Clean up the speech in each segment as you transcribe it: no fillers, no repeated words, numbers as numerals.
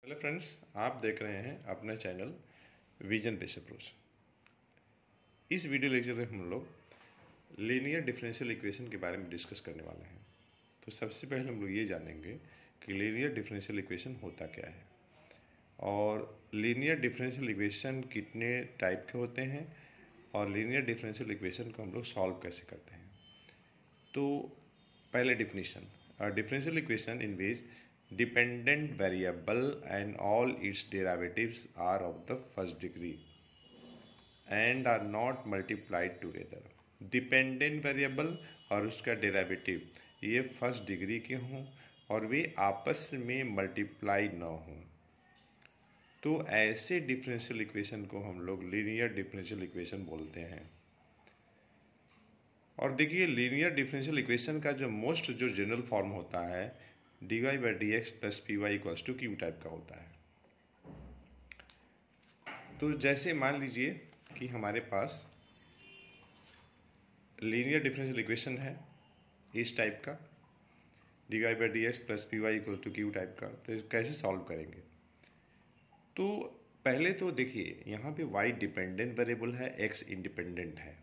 Hello friends, आप देख रहे हैं अपना चैनल विजन बेस्ड अप्रोच। इस वीडियो लेक्चर में हम लोग लीनियर डिफरेंशियल इक्वेशन के बारे में डिस्कस करने वाले हैं। तो सबसे पहले हम लोग ये जानेंगे कि लीनियर डिफरेंशियल इक्वेशन होता क्या है और लीनियर डिफरेंशियल इक्वेशन कितने टाइप के होते हैं और लीनियर डिफरेंशियल इक्वेशन को हम लोग सॉल्व कैसे करते हैं। तो पहले definition, differential equation in which dependent variable and all its derivatives are of the first degree and are not multiplied together। Dependent variable और उसका डेरिवेटिव ये फर्स्ट डिग्री के हों और वे आपस में मल्टीप्लाई न हों, तो ऐसे डिफरेंशियल इक्वेशन को हम लोग लीनियर डिफरेंशियल इक्वेशन बोलते हैं। और देखिए, लीनियर डिफरेंशियल इक्वेशन का जो जनरल फॉर्म होता है dy by D X plus P Y equals to Q type का होता है। तो जैसे मान लीजिए कि हमारे पास लीनियर डिफरेंशियल इक्वेशन है इस टाइप का, dy by D X plus P Y equal to Q type का। तो कैसे सॉल्व करेंगे? तो पहले तो देखिए, यहाँ पे y डिपेंडेंट वेरिएबल है, x इंडिपेंडेंट है।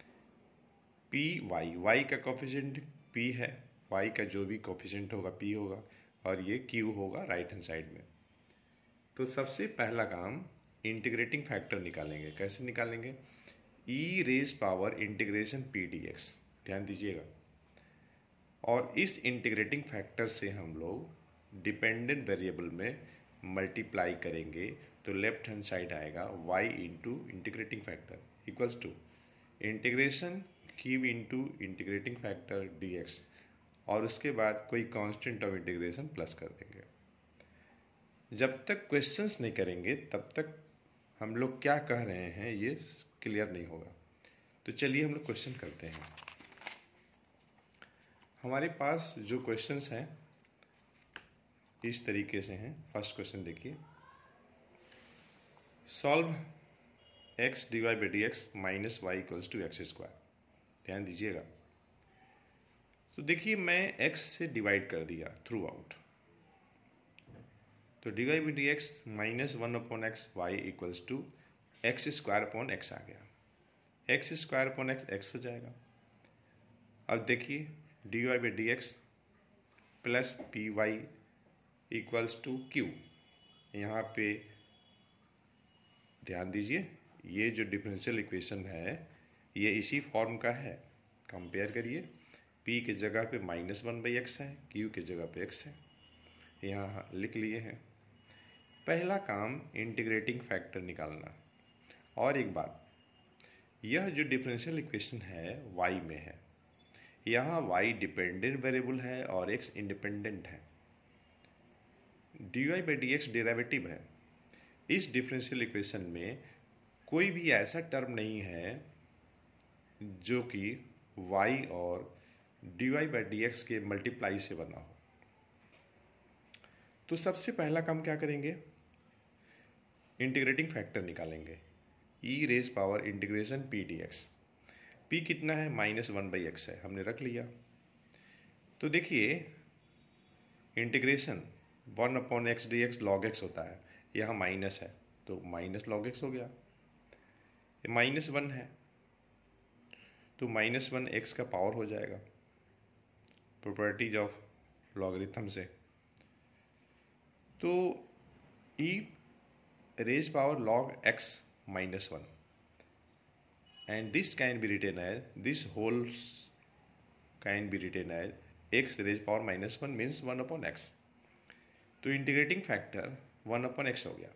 y का कोफिशिएंट p है, y का जो भी कोफिशिएंट होगा p होगा और ये q होगा राइट हैंड साइड में। तो सबसे पहला काम इंटीग्रेटिंग फैक्टर निकालेंगे। कैसे निकालेंगे? e raise power integration p dx, ध्यान दीजिएगा। और इस इंटीग्रेटिंग फैक्टर से हम लोग डिपेंडेंट वेरिएबल में मल्टीप्लाई करेंगे तो लेफ्ट हैंड साइड आएगा y into integrating factor equals to integration q into integrating factor dx, और उसके बाद कोई कांस्टेंट ऑफ इंटीग्रेशन प्लस कर देंगे। जब तक क्वेश्चंस नहीं करेंगे तब तक हम लोग क्या कह रहे हैं ये क्लियर नहीं होगा। तो चलिए हम लोग क्वेश्चन करते हैं। हमारे पास जो क्वेश्चंस हैं इस तरीके से हैं। फर्स्ट क्वेश्चन देखिए, solve x dy by D X minus Y equals to X square. ध्यान दीजिएगा। तो देखिए, मैं x से डिवाइड कर दिया थ्रू आउट, तो dy by D X minus one upon X Y equals to X square upon X आ गया। X square upon X X हो जाएगा। अब देखिए, dy by D X plus P Y equals to Q. यहाँ पे ध्यान दीजिए, ये जो डिफरेंशियल इक्वेशन है ये इसी फॉर्म का है। कंपेयर करिए, p के जगह पे माइनस वन बाई एक्स है, q के जगह पे x है, यहाँ लिख लिए हैं। पहला काम इंटीग्रेटिंग फैक्टर निकालना। और एक बात, यह जो डिफरेंशियल इक्वेशन है y में है, यहाँ y डिपेंडेंट वेरिएबल है और x इंडिपेंडेंट है। dy by D X derivative है। इस डिफरेंशियल इक्वेशन में कोई भी ऐसा टर्म नहीं है जो कि y और dy बाई डी एक्स के मल्टीप्लाई से बना हो। तो सबसे पहला काम क्या करेंगे? इंटीग्रेटिंग फैक्टर निकालेंगे। e raise power integration p dx। p कितना है? माइनस वन बाई एक्स है, हमने रख लिया। तो देखिए, integration one upon X D X log X होता है, यहाँ माइनस है तो माइनस लॉग एक्स हो गया। ये माइनस वन है तो माइनस वन एक्स का पावर हो जाएगा, प्रॉपर्टीज ऑफ लॉगरिथम से। तो e रेज पावर log x minus 1 and this can be written as, this whole can be written as x raised power minus 1 means 1 upon x। तो integrating factor 1 upon x हो गया।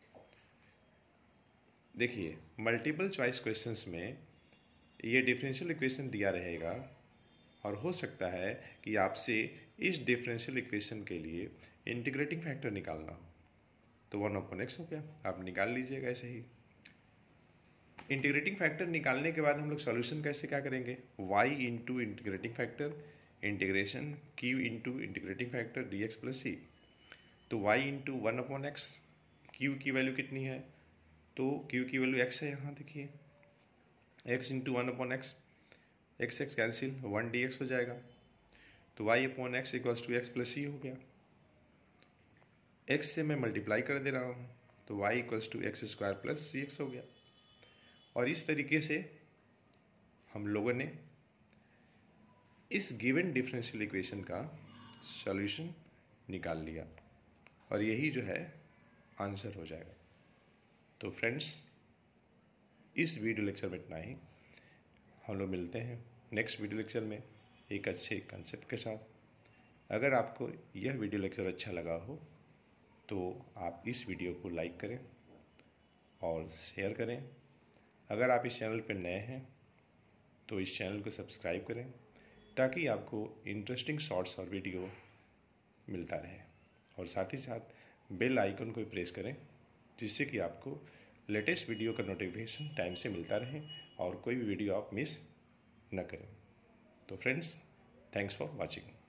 देखिए, multiple choice questions में ये differential equation दिया रहेगा और हो सकता है कि आपसे इस डिफरेंशियल इक्वेशन के लिए इंटीग्रेटिंग फैक्टर निकालना हो, तो 1 अपॉन एक्स हो गया। आप निकाल लीजिएगा ऐसे ही। इंटीग्रेटिंग फैक्टर निकालने के बाद हम लोग सॉल्यूशन कैसे क्या करेंगे? y into integrating factor integration q into integrating factor D X plus C. तो y into one upon X, q की वैल्यू कितनी है? तो q की वैल्यू x है, यहाँ देखिए, x into one upon X, X X cancel, one D X हो जाएगा। तो y upon X equals to X plus C हो गया। x से मैं मल्टीप्लाई कर दे रहा हूँ, तो y equals to X square plus C X हो गया। और इस तरीके से हम लोगों ने इस गिवन डिफरेंशियल इक्वेशन का सॉल्यूशन निकाल लिया और यही जो है आंसर हो जाएगा। तो फ्रेंड्स, इस वीडियो लेक्चर में इतना ही। हम लोग मिलते हैं नेक्स्ट वीडियो लेक्चर में एक अच्छे कंसेप्ट के साथ। अगर आपको यह वीडियो लेक्चर अच्छा लगा हो तो आप इस वीडियो को लाइक करें और शेयर करें। अगर आप इस चैनल पर नए हैं तो इस चैनल को सब्सक्राइब करें ताकि आपको इंटरेस्टिंग शॉर्ट्स और वीडियो मिलता रहे। और साथ ही साथ बेल आइकन को प्रेस करें जिससे कि आपको लेटेस्ट वीडियो का नोटिफिकेशन टाइम से मिलता रहे और कोई भी वीडियो आप मिस न करें। तो फ्रेंड्स, थैंक्स फॉर वॉचिंग।